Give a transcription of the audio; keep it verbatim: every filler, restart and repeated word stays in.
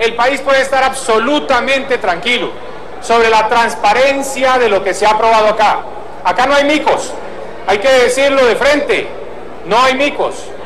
el país puede estar absolutamente tranquilo sobre la transparencia de lo que se ha aprobado acá. Acá no hay micos, hay que decirlo de frente, no hay micos.